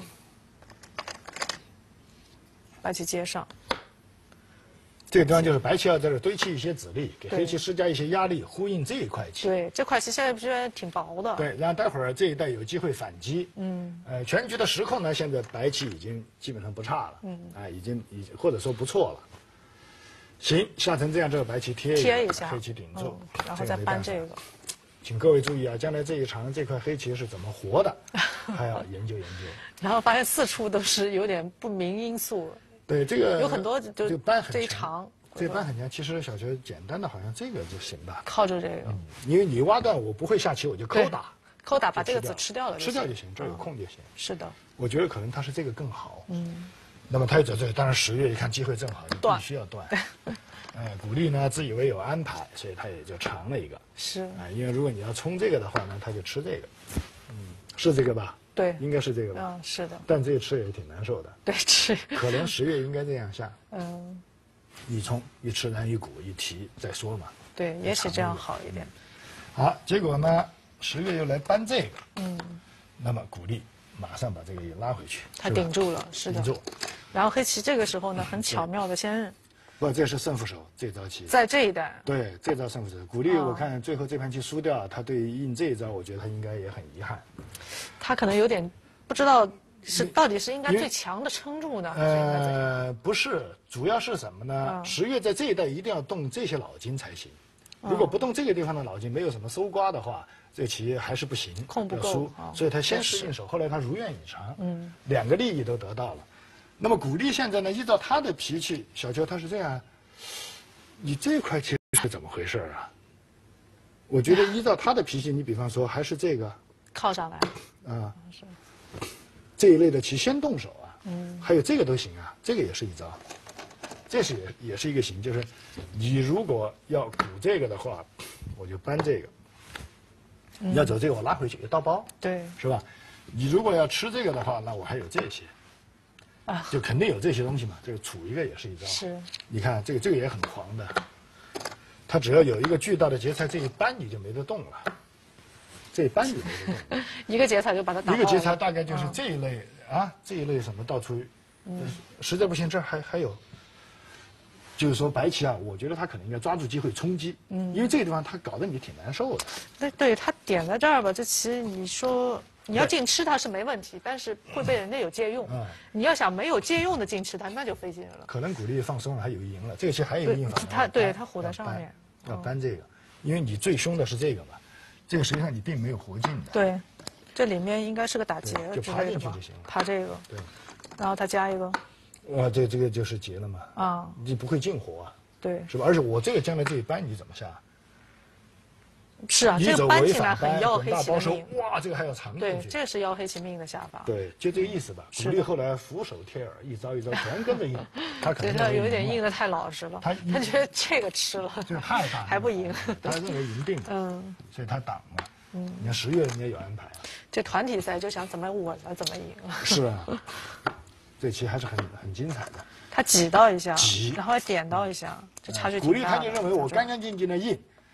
白棋接上。 这个地方就是白棋要在这堆砌一些子力，给黑棋施加一些压力，呼应这一块棋。 对，这块棋现在居然挺薄的。 对，然后待会儿这一带有机会反击。全局的实控呢，现在白棋已经基本上不差了。已经或者说不错了。行，下成这样，这个白棋贴一下，黑棋顶住， 然后再搬这个。 请各位注意啊，将来这一场这块黑棋是怎么活的，还要研究研究。 然后发现四处都是有点不明因素。 对，这个有很多这个扳很这一长， 这扳很强。其实小学简单的好像这个就行吧， 靠着这个。 因为你挖断我不会下棋，我就抠打把这个子吃掉了， 吃掉就行，这儿有空就行。 是的， 我觉得可能他是这个更好。那么他又走这个，当然10月一看机会正好，就必须要断。鼓励呢自以为有安排，所以他也就长了一个。 是。 因为如果你要冲这个的话呢，他就吃这个。是这个吧？ 对， 应该是这个吧？ 是的。 但这个吃也挺难受的。 对，吃。 可能10月应该这样下。一冲一吃，然后一鼓一提再说嘛。 对，也许这样好一点。 好，结果呢，10月又来搬这个。那么鼓励马上把这个也拉回去。 他顶住了，是的。 顶住。 然后黑棋这个时候呢，很巧妙的先。 不，这是胜负手，这招棋。 在这一带。 对，这招胜负手。鼓励我看最后这盘棋输掉，他对应这一招，我觉得他应该也很遗憾。 他可能有点不知道到底是应该最强的撑住呢？ 不是，主要是什么呢？10月在这一带一定要动这些脑筋才行。如果不动这个地方的脑筋，没有什么搜刮的话，这棋还是不行， 控不够。 所以他先是应手，后来他如愿以偿，2个利益都得到了。那么鼓励现在呢，依照他的脾气，小邱他是这样，你这块棋是怎么回事啊？我觉得依照他的脾气，你比方说还是这个靠上来是这一类的棋先动手还有这个都行啊，这个也是一招，这是也是一个行，就是你如果要鼓这个的话，我就搬这个，你要走这个我拉回去有刀包， 对， 是吧？你如果要吃这个的话，那我还有这些。就肯定有这些东西嘛，这个杵一个也是一招。 是， 你看这个也很狂的，他只要有一个巨大的劫财，这一搬你就没得动了，这一搬你没得动。 一个劫财就把它打爆了。 一个劫财大概就是这一类这一类什么到处，实在不行这儿还有，就是说白棋我觉得他可能应该抓住机会冲击，因为这个地方他搞得你挺难受的。 对，他点在这儿吧，这棋你说。你要净吃它是没问题，但是会被人家有借用。你要想没有借用的净吃它，那就费劲了。 可能鼓励放松了，还有赢了。这个棋还有一个应法， 他虎在上面， 要搬这个，因为你最凶的是这个嘛，这个实际上你并没有活进的。 对，这里面应该是个打劫就爬进去就行了。 爬这个， 对， 然后他加一个。 这个就是劫了嘛。你不会进活对， 是吧？而且我这个将来这一搬你怎么下？ 是啊，这个搬起来很要黑棋的命。 哇，这个还要藏进去。 对，这是要黑棋命的下法。 对，就这个意思吧。鼓励后来俯首贴耳，一招一招全跟着应。他可能他有点应的太老实了。他觉得这个吃了， 这太大还不赢。 他认为赢定了。所以他挡了。你看10月人家有安排这团体赛就想怎么稳了怎么赢。 是啊，这棋还是很精彩的。 他挤到一下，然后点到一下，这差距挺大的。 鼓励他就认为我干干净净的应。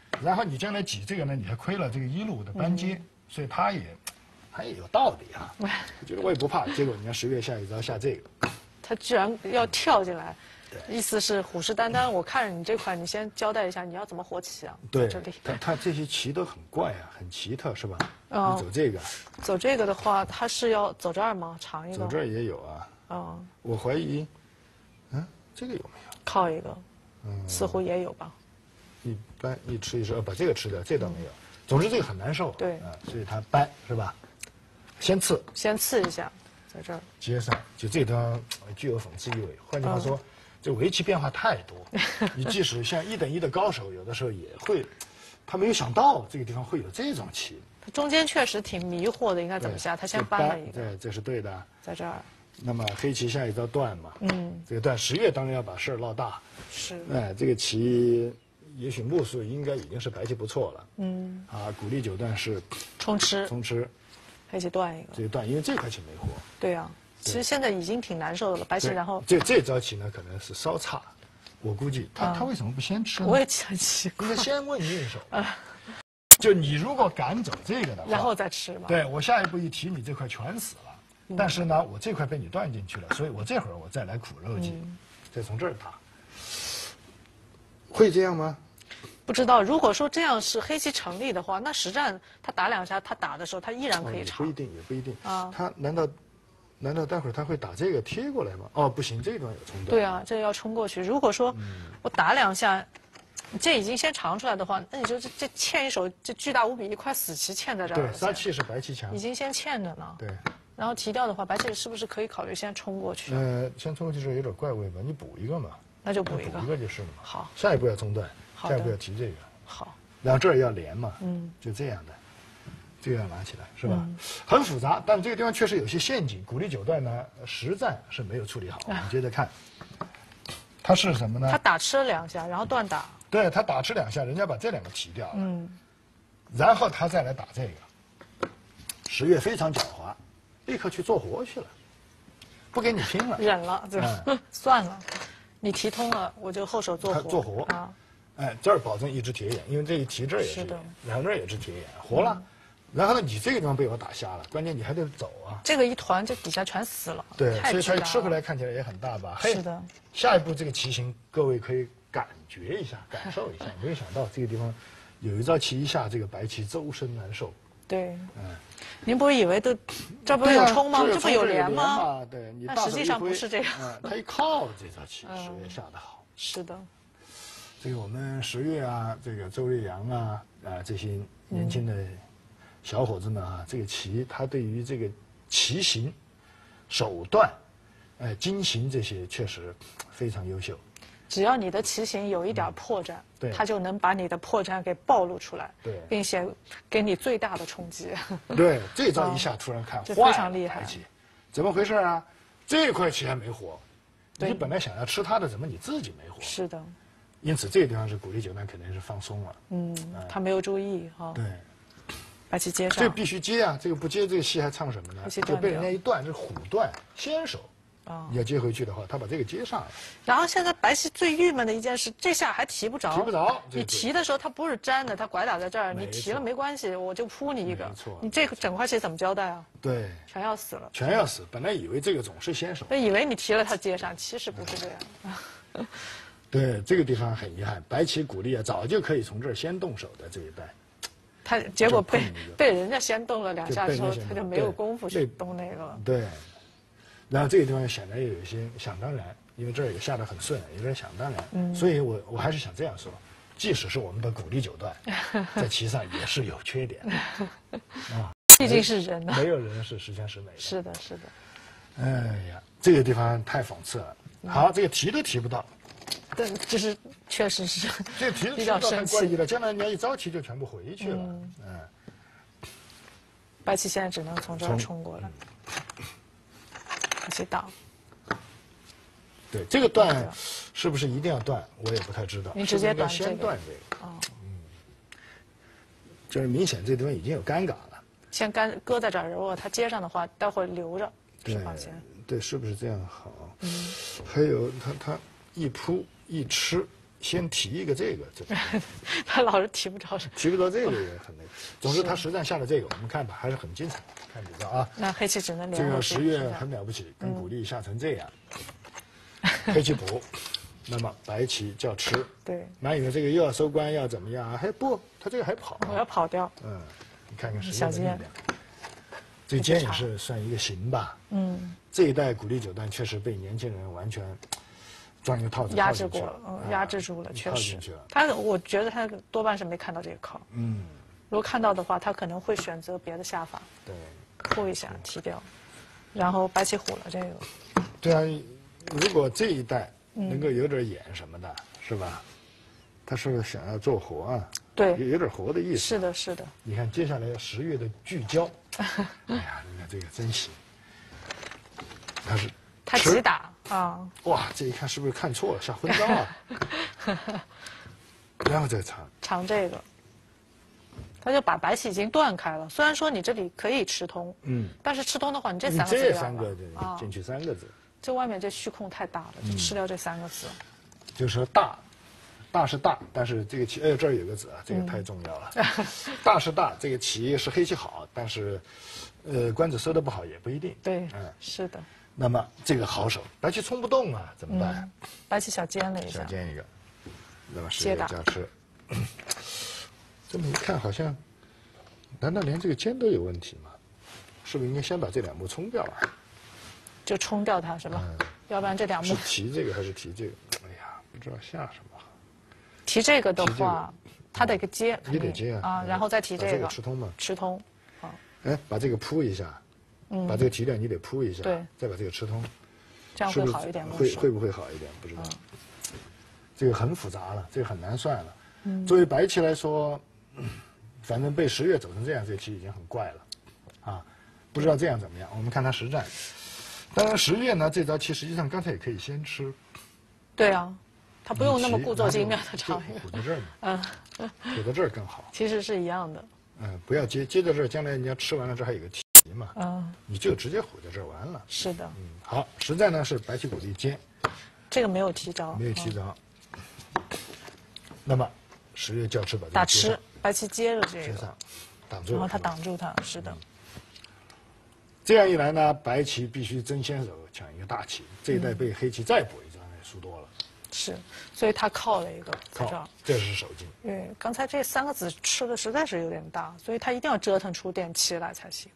然后你将来挤这个呢，你还亏了这个一路的班阶，所以他也有道理啊。我觉得我也不怕，结果你看10月下一招下这个， 他居然要跳进来，意思是虎视眈眈。我看着你这块，你先交代一下你要怎么活棋啊？ 对， 这里他这些棋都很怪啊，很奇特，是吧？ 哦你走这个， 走这个的话，他是要走这儿吗？长一个？ 走这儿也有啊。 哦， 我怀疑，这个有没有？ 靠一个，似乎也有吧。 一般一吃一吃，把这个吃掉，这倒没有。总之这个很难受。 对所以他搬是吧？先刺一下，在这儿接上，就这地方具有讽刺意味。换句话说，这围棋变化太多，你即使像1等1的高手，有的时候也会，他没有想到这个地方会有这种棋。 他中间确实挺迷惑的，应该怎么下？他先搬了一个， 对，这是对的。 在这儿。 那么黑棋下一招断嘛，这个断10月当然要把事儿闹大。 是。 这个棋也许目数应该已经是白棋不错了。鼓励9段是冲吃，黑棋断一个。 这个断，因为这块棋没活。 对啊，其实现在已经挺难受的了，白棋然后这招棋呢可能是稍差，我估计他为什么不先吃呢？ 我也很奇怪。 应该先问运手。就你如果敢走这个的话， 然后再吃嘛。 对，我下一步一提你这块全死了。但是呢，我这块被你断进去了，所以我这会儿我再来苦肉计，再从这儿打，会这样吗？ 不知道。如果说这样是黑棋成立的话，那实战他打2下，他打的时候他依然可以长。 也不一定啊。他难道待会儿他会打这个贴过来吗？哦，不行，这段有冲断。 对啊，这要冲过去。如果说我打2下，这已经先长出来的话，那你说这欠一手这巨大无比一块死棋欠在这儿了。 对，杀气是白棋强。 已经先欠着呢。 对。 然后提掉的话，白棋是不是可以考虑先冲过去？ 先冲过去时候有点怪味吧？你补一个嘛。 那就补一个。 补一个就是了嘛。 好。 下一步要中断，下一步要提这个。 好。 然后这儿要连嘛。就这样的，这个要拿起来是吧？很复杂，但这个地方确实有些陷阱。鼓励9段呢，实战是没有处理好。我们接着看，他是什么呢？ 他打吃了2下，然后断打。 对他打吃2下，人家把这2个提掉了。然后他再来打这个。10月非常狡猾。立刻去做活去了，不给你拼了， 忍了，对吧？算了，你提通了，我就后手做活。 做活啊！这儿保证一只铁眼，因为这一提这儿也是眼，然后这儿也是铁眼，活了。然后呢，你这个地方被我打瞎了，关键你还得走啊。 这个一团，这底下全死了。 对，所以它吃回来看起来也很大吧？ 是的。 下一步这个棋形，各位可以感觉一下，感受一下。没有想到这个地方有一招棋一下，这个白棋周身难受。 对。您不是以为这不是有冲吗？这不有连吗？ 对，你但实际上不是这样。 他一靠这招棋，10月下得好。 是的。 这个我们10月啊，这个周瑞阳啊，这些年轻的小伙子们啊，这个棋他对于这个棋形、手段、筋形这些确实非常优秀。 只要你的棋形有一点破绽，他就能把你的破绽给暴露出来，并且给你最大的冲击。 对，这招一下突然看， 这非常厉害。 怎么回事啊？这块棋还没活，你本来想要吃它的，怎么你自己没活？ 是的。 因此这个地方是鼓励9段肯定是放松了。 他没有注意哈。 对。 白棋接上。 这必须接啊！这个不接，这个戏还唱什么呢？就被人家一断，这是虎断先手。你要接回去的话，他把这个接上了。 然后现在白棋最郁闷的一件事，这下还提不着。 提不着。 你提的时候，它不是粘的，它拐打在这儿，你提了没关系，我就扑你一个。 没错。 你这个整块棋怎么交代啊？ 对。 全要死了。 全要死。本来以为这个总是先手。 以为你提了它接上，其实不是这样。 对，这个地方很遗憾，白棋鼓励啊，早就可以从这儿先动手的这一代。 他结果被人家先动了2下之后，他就没有功夫去动那个了。 对。然后这个地方显然有一些想当然，因为这儿也下得很顺，有点想当然。所以我还是想这样说，即使是我们的鼓励9段，在棋上也是有缺点的。 毕竟是人呢。 没有人是十全十美的。 是的，是的。 哎呀，这个地方太讽刺了。好，这个提都提不到。 对，就是确实是。 这个提都提不到太怪异了，将来人家一招棋就全部回去了。 白棋现在只能从这儿冲过来。白棋挡。 对，这个断是不是一定要断？我也不太知道。 你直接断先断这个。就是明显这地方已经有尴尬了。 先搁在这儿，如果他接上的话，待会儿留着是放心。 对，是不是这样好？还有他一扑一吃， 先提一个这个， 他老是提不着。 提不着这个也很那个。总之他实战下了这个，我们看吧，还是很精彩。看比较啊， 那黑棋只能连这个10月很了不起，跟鼓励下成这样，黑棋补，那么白棋就要吃。 对， 满以为这个又要收官要怎么样啊？还不，他这个还跑。 我要跑掉。 你看看10月的力量。这个尖也是算一个形吧。这一代鼓励9段确实被年轻人完全装一个套子压制过了，压制住了，确实。我觉得他多半是没看到这个靠。如果看到的话，他可能会选择别的下法。 对， 扑一下提掉，然后白棋虎了这个。 对啊，如果这一代能够有点眼什么的，是吧？他是不是想要做活啊？ 对， 有点活的意思。 是的，是的。 你看接下来10月的聚焦，哎呀，你看这个真行。 他急打啊！ 哇，这一看是不是看错了，下昏招啊？然后再长这个，他就把白棋已经断开了。虽然说你这里可以吃通，但是吃通的话，你这3个字这3个进去3个字， 这外面这虚空太大了，就吃掉这3个字。 就是说大是大，但是这个棋，这儿有个字啊，这个太重要了。大是大，这个棋是黑棋好，但是，官子收的不好也不一定。 对，是的。 那么这个好手，白棋冲不动啊，怎么办？ 白棋小尖了一下， 小尖一个，那么10月加吃。这么一看，好像，难道连这个尖都有问题吗？是不是应该先把这2目冲掉啊？ 就冲掉它是吧？要不然这2目是提这个还是提这个？哎呀，不知道下什么。 提这个的话，他得接， 你得接啊，然后再提这个吃通嘛？ 吃通， 把这个扑一下，把这个提掉，你得扑一下， 对， 再把这个吃通， 这样会好一点吗？ 会不会好一点？不知道。这个很复杂了，这个很难算了。作为白棋来说，反正被10月走成这样，这个棋已经很怪了，啊，不知道这样怎么样。我们看他实战。当然10月呢，这招棋实际上刚才也可以先吃。 对啊，他不用那么故作精妙的唱一个。 虎在这儿呢，虎在这儿更好。 其实是一样的。 不要接在这儿，将来人家吃完了这还有个提嘛。你就直接虎在这儿完了。 是的。 好，实战呢是白棋鼓励尖。 这个没有提着。 没有提着。那么10月就要吃把这个打吃，白棋接着这个， 挡住， 然后他挡住他，是的。 这样一来呢，白棋必须争先手抢一个大棋，这一代被黑棋再补一招，那输多了。 是，所以他靠了一个在这儿， 这是手劲。 对，刚才这3个子吃的实在是有点大，所以他一定要折腾出点棋来才行。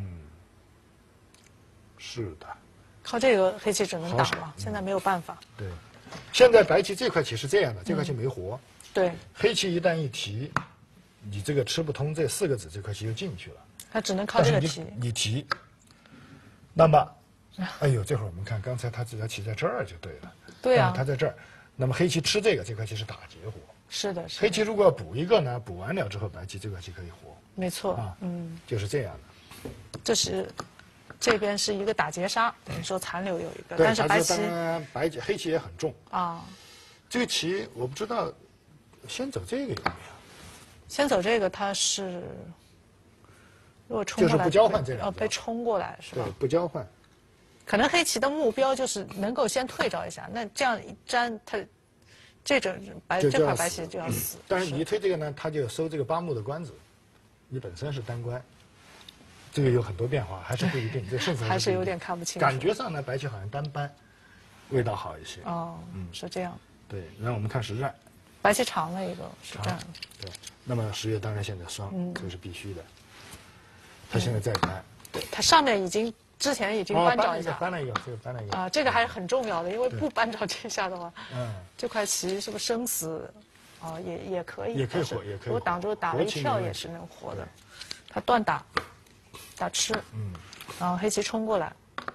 是的。 靠这个黑棋只能打了，现在没有办法。 对，现在白棋这块棋是这样的，这块棋没活。 对。 黑棋一旦一提，你这个吃不通这4个子，这块棋就进去了。 他只能靠这个提。 你提，那么，哎呦，这会儿我们看，刚才他这条棋在这儿就对了。 对啊。 他在这儿，那么黑棋吃这个，这块棋是打劫活。 是的。 黑棋如果要补一个呢，补完了之后，白棋这块棋可以活。 没错。 就是这样的。 这是。这边是一个打劫杀，等于说残留有一个，但是白棋黑棋也很重啊。 这个棋我不知道，先走这个有没有？ 先走这个，它是如果冲过来就是不交换这两被冲过来是吧？ 对，不交换。 可能黑棋的目标就是能够先退招一下，那这样一粘，它这块白棋就要死。 但是你一推这个呢，他就收这个8目的官子，你本身是单官。这个有很多变化，还是不一定。这胜负还是有点看不清。 感觉上呢，白棋好像单扳，味道好一些。 是这样。 对，然后我们看实战。 白棋长了一个实战。 对，那么10月当然现在双，这是必须的。他现在再扳。 对，他上面之前已经扳着一下。 扳了一个，这个扳了一个。 啊，这个还是很重要的，因为不扳着这下的话，这块棋是不是生死？也可以。 也可以活，也可以。 如果挡住打了一跳也是能活的。他断打。打吃，然后黑棋冲过来，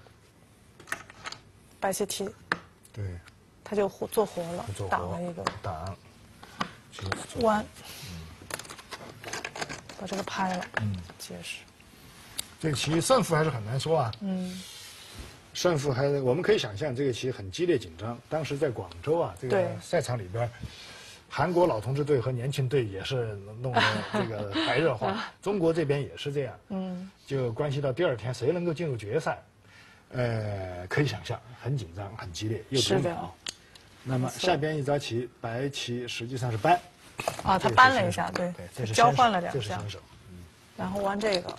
白棋提， 对， 他就做活了，挡了一个， 挡， 弯，把这个拍了，结实。 这个棋胜负还是很难说啊，胜负我们可以想象这个棋很激烈紧张。当时在广州啊，这个赛场里边。韩国老同志队和年轻队也是弄得这个白热化，中国这边也是这样，就关系到第2天谁能够进入决赛，可以想象很紧张、很激烈，又读秒， 那么下边一招棋，白棋实际上是搬。 啊，他搬了一下，对， 这是交换了两下这是先手。 然后弯这个。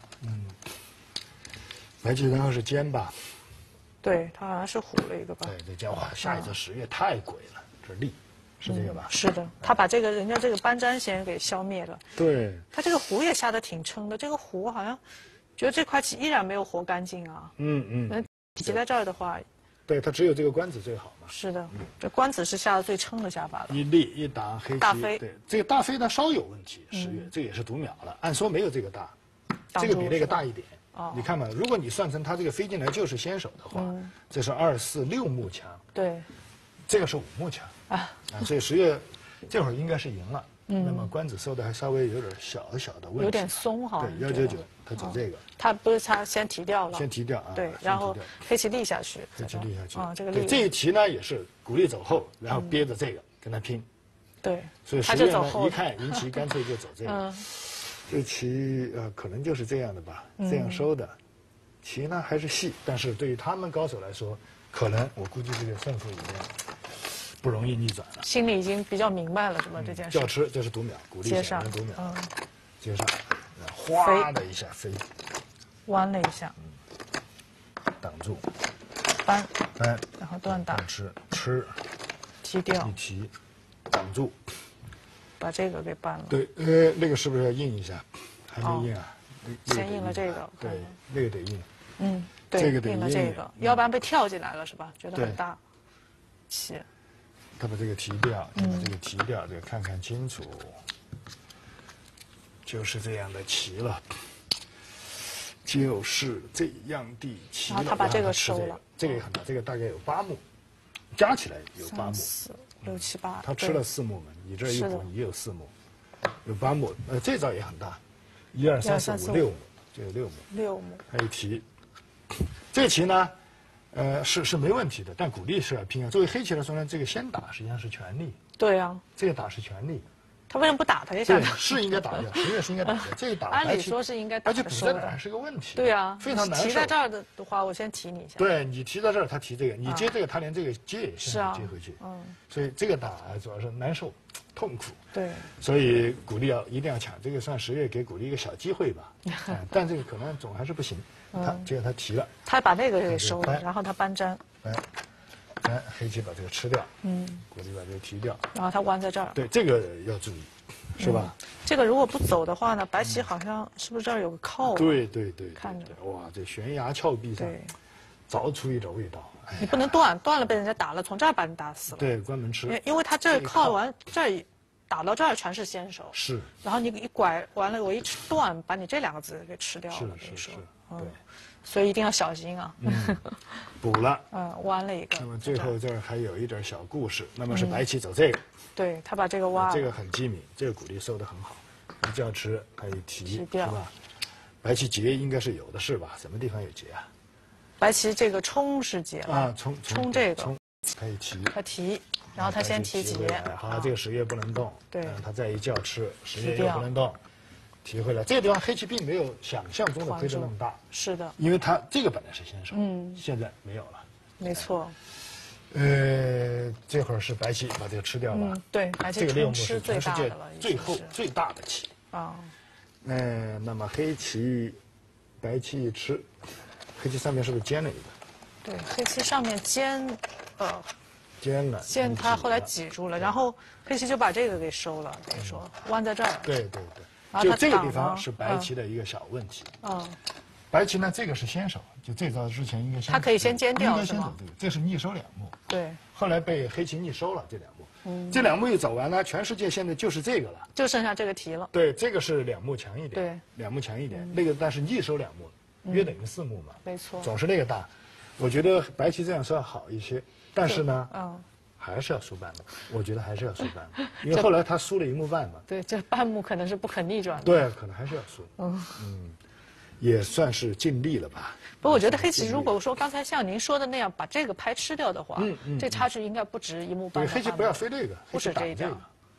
白棋然后是尖吧？ 对，他好像是虎了一个吧？ 对，这将哇，下一则十月太鬼了，这是利，是这个吧？ 是的，他把这个人家这个搬粘先给消灭了。 对， 他这个虎也下得挺撑的，这个虎好像觉得这块棋依然没有活干净啊。提在这儿的话， 对，他只有这个官子最好嘛。 是的，这官子是下的最撑的下法了。 一立一挡黑棋， 大飞对，这个大飞呢稍有问题，十月这个也是读秒了，按说没有这个大，这个比那个大一点。你看嘛，如果你算成他这个飞进来就是先手的话，这是2、4、6目强， 对， 这个是5目强啊，所以十月这会儿应该是赢了。那么官子收的还稍微有点小的问题， 有点松哈。 对，199，他走这个， 他不是他先提掉了， 先提掉啊， 对，然后黑棋立下去， 黑棋立下去啊，这个立这一提呢也是鼓励走后，然后憋着这个跟他拼， 对， 所以十月呢一看赢棋，干脆就走这个。这棋可能就是这样的吧，这样收的。棋呢还是细，但是对于他们高手来说，可能我估计这个胜负已经不容易逆转了。 心里已经比较明白了，是吧？这件事。 叫吃，这是读秒，鼓励小人读秒。接上，哗的一下飞， 弯了一下， 挡住， 搬， 然后断打， 吃， 提掉， 一提，挡住， 把这个给搬了。 对，那个是不是要印一下？还没印啊？ 先印了这个。 对，那个得印。 对， 这个得印了这个，要不然被跳进来了是吧？觉得很大。棋。 他把这个提掉，你把这个提掉，这个看看清楚，就是这样的棋了，就是这样的棋了。 然后他把这个收了， 这个也很大，这个大概有8目，加起来有8目。 3、4、6、7、8。 他吃了4目嘛，你这一补，你也有4目，有8目。这招也很大，1、2、3、4、5、6目，这有6目。 6目。 还有提，这棋呢？是没问题的，但鼓励是要拼啊。作为黑棋来说呢，这个先打实际上是权利。 对呀， 这个打是权利。 他为什么不打他一下？ 对，是应该打掉，十月是应该打掉。这一打， 按理说是应该打的， 而且补在哪还是个问题。 对呀， 非常难受。 提在这儿的话，我先提你一下。 对你提到这儿，他提这个，你接这个，他连这个接也先接回去。所以这个打主要是难受、痛苦。 对。 所以鼓励一定要抢，这个算十月给鼓励一个小机会吧。但这个可能总还是不行。结果他提了， 他把那个给收了，然后他搬粘， 黑棋把这个吃掉，鼓励把这个提掉， 然后他弯在这儿， 对这个要注意，是吧？ 这个如果不走的话呢，白棋好像是不是这儿有个靠？ 对， 看着哇，这悬崖峭壁上凿出一种味道。 你不能断了被人家打了，从这儿把你打死了。 对，关门吃， 因为他这儿靠完这儿。打到这儿全是先手， 是， 然后你一拐完了，我一断，把你这2个子给吃掉了， 是， 对，所以一定要小心啊。 补了， 弯了一个。 那么最后这儿还有一点小故事，那么是白棋走这个， 对他把这个挖， 这个很机敏，这个鼓励收得很好，一叫吃可以提，是吧？白棋劫应该是有的是吧？什么地方有劫啊？ 白棋这个冲是劫了啊，冲这个可以提， 他提。然后他先提劫， 好，这个十月不能动。 对， 他再一叫吃，十月又不能动，提回来。这个地方黑棋并没有想象中的亏得那么大， 是的， 因为他这个本来是先手，现在没有了。 没错。 这会儿是白棋把这个吃掉吧？ 对，白棋这个6目是全世界最大的棋啊。 那么黑棋，白棋一吃，黑棋上面是不是尖了一个？ 对，黑棋上面尖， 尖他后来挤住了，然后黑棋就把这个给收了，等于说弯在这儿。 对，就这个地方是白棋的一个小问题。白棋呢，这个是先手，就这招之前应该先。 他可以先尖掉， 应该先走这个，这是逆收2目。 对。 后来被黑棋逆收了这2目。这2目一走完了，全世界现在就是这个了， 就剩下这个题了。 对，这个是2目强一点。 对 ，2目强一点，那个但是逆收2目，约等于4目嘛。 没错。 总是那个大，我觉得白棋这样稍好一些。但是呢，还是要输半目，我觉得还是要输半目，因为后来他输了1目半嘛。 对，这半目可能是不可逆转的。 对，可能还是要输。也算是尽力了吧。 不过我觉得黑棋如果说刚才像您说的那样把这个牌吃掉的话，这差距应该不止1目半。 对，黑棋不要飞这个， 不止这一张。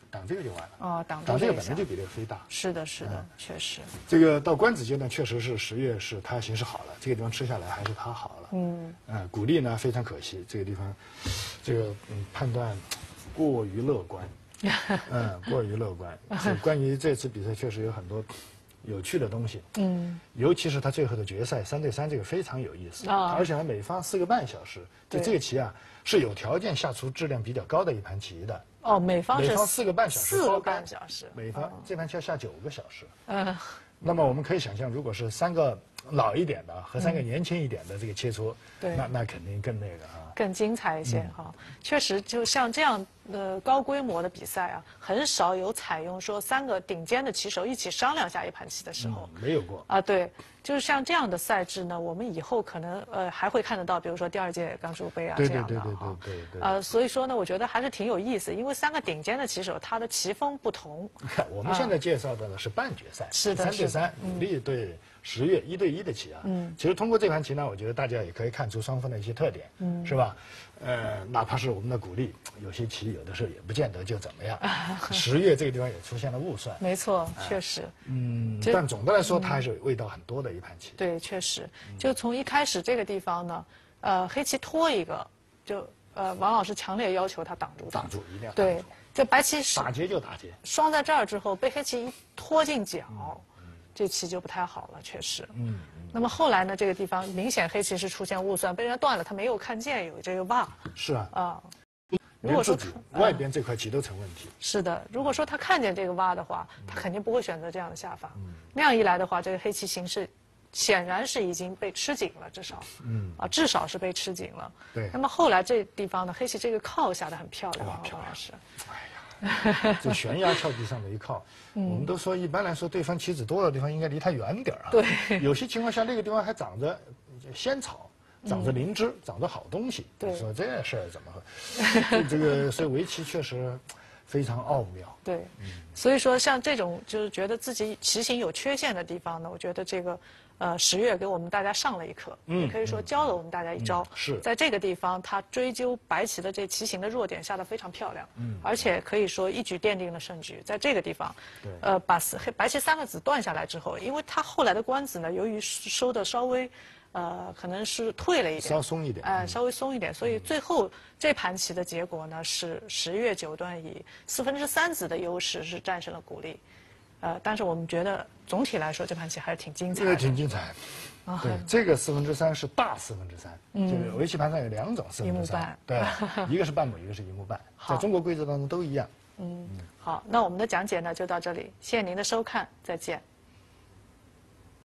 挡这个就完了。 哦，挡这个本来就比这个飞大。 是的，是的，确实。 这个到官子阶段，确实是10月是他形势好了，这个地方吃下来还是他好了。鼓励呢非常可惜，这个地方，这个判断过于乐观。过于乐观。关于这次比赛，确实有很多有趣的东西。尤其是他最后的决赛3对3，这个非常有意思。而且呢，每方4个半小时，这个棋啊是有条件下出质量比较高的一盘棋的。 每方 4个半小时。 4个半小时。 每方这盘棋要下9个小时。那么我们可以想象，如果是3个老一点的和3个年轻一点的这个切磋，那肯定更那个啊， 更精彩一些哈。确实，就像这样高规模的比赛啊，很少有采用说3个顶尖的棋手一起商量下一盘棋的时候。 没有过啊，对，就是像这样的赛制呢，我们以后可能还会看得到，比如说第2届甘肃杯啊这样的哈。对。所以说呢，我觉得还是挺有意思，因为3个顶尖的棋手，他的棋风不同。 我们现在介绍的呢是半决赛， 是的， 3对3，武力对10月1对1的棋啊。其实通过这盘棋呢，我觉得大家也可以看出双方的一些特点，是吧？哪怕是我们的鼓励，有些棋有的时候也不见得就怎么样。10月这个地方也出现了误算。 没错，确实。 但总的来说，它还是味道很多的一盘棋。 对，确实。就从一开始这个地方呢，黑棋拖一个，就王老师强烈要求他挡住。 挡住，一定要挡住。 对，这白棋打劫就打劫。 双在这儿之后，被黑棋一拖进角，这棋就不太好了，确实。那么后来呢，这个地方明显黑棋是出现误算，被人家断了，他没有看见有这个袜。 是啊。 如果说外边这块棋都成问题。 是的，如果说他看见这个挖的话，他肯定不会选择这样的下法。那样一来的话，这个黑棋形势显然是已经被吃紧了，至少是被吃紧了。 对。 那么后来这地方呢，黑棋这个靠下的很漂亮，王老师。 这悬崖峭壁上的一靠，我们都说一般来说，对方棋子多的地方应该离它远点啊。 对。 有些情况下，那个地方还长着仙草。长着灵芝，长着好东西。说这事儿怎么会？这个所以围棋确实非常奥妙。 对，所以说像这种就是觉得自己棋形有缺陷的地方呢，我觉得这个10月给我们大家上了一课，也可以说教了我们大家一招。 是在这个地方，他追究白棋的这棋形的弱点下得非常漂亮，而且可以说一举奠定了胜局。在这个地方，把白棋3个子断下来之后，因为他后来的官子呢，由于收的稍微。可能是退了一点， 稍松一点， 稍微松一点，所以最后这盘棋的结果呢是10月9段以3/4子的优势是战胜了鼓励，但是我们觉得总体来说这盘棋还是挺精彩的， 挺精彩。对，这个3/4是大3/3，就是围棋盘上有2种4/3， 一目半， 对，一个是半目，一个是一目半，在中国规则当中都一样。 好，那我们的讲解呢就到这里，谢谢您的收看，再见。